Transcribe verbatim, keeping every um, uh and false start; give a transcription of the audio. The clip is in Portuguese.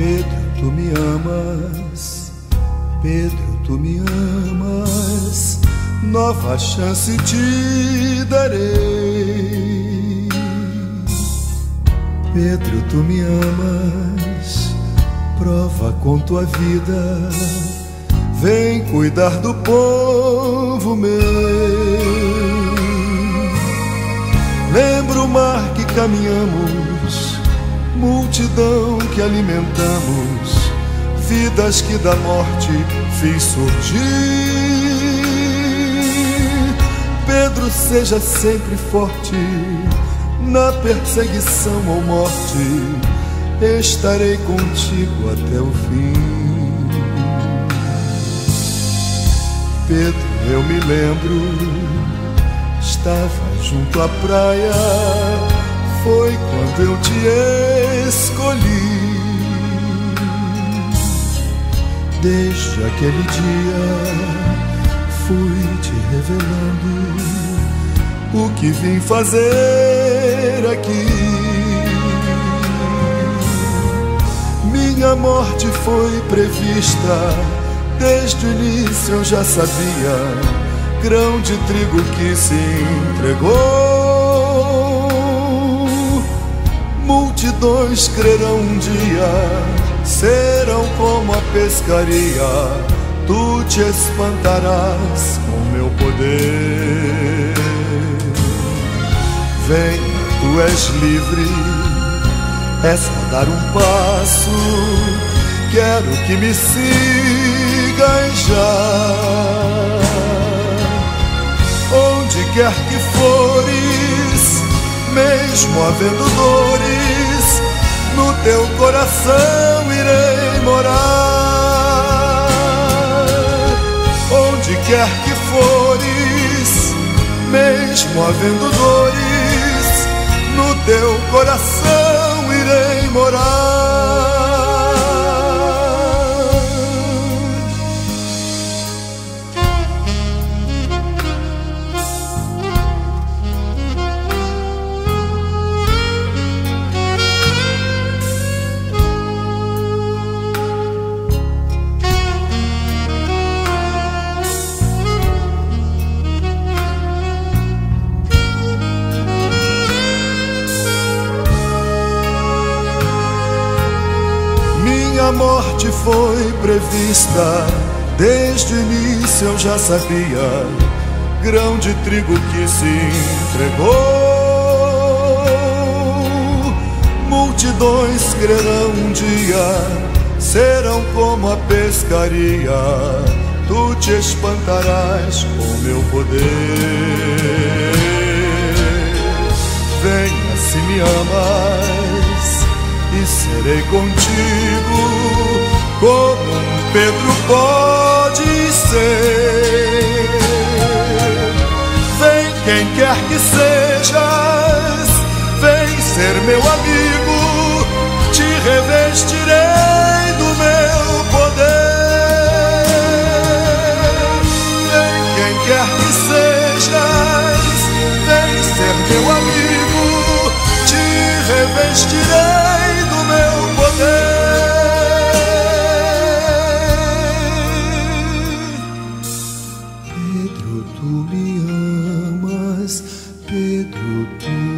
Pedro, tu me amas, Pedro, tu me amas, nova chance te darei. Pedro, tu me amas, prova com tua vida, vem cuidar do povo meu. Lembro o mar que caminhamos, multidão que alimentamos, vidas que da morte fiz surgir. Pedro, seja sempre forte, na perseguição ou morte, estarei contigo até o fim. Pedro, eu me lembro, estava junto à praia, foi quando eu te escolhi. Desde aquele dia fui te revelando o que vim fazer aqui. Minha morte foi prevista, desde o início eu já sabia, grão de trigo que se entregou. Multidões crerão um dia, serão como a pescaria, tu te espantarás com meu poder. Venha, tu és livre, é só dar um passo, quero que me sigas já. Onde quer que fores, mesmo havendo dores, no teu coração irei morar. Onde quer que fores, mesmo havendo dores, no teu coração irei morar. A morte foi prevista, desde o início eu já sabia, grão de trigo que se entregou. Multidões crerão um dia, serão como a pescaria, tu te espantarás com meu poder. Venha, se me amas, e serei contigo, como um Pedro pode ser. Vem quem quer que sejas, vem ser meu amigo, te revestirei do meu poder. Vem quem quer que sejas, vem ser meu amigo, te revestirei do meu poder. Pedro, tu me amas, Pedro, tu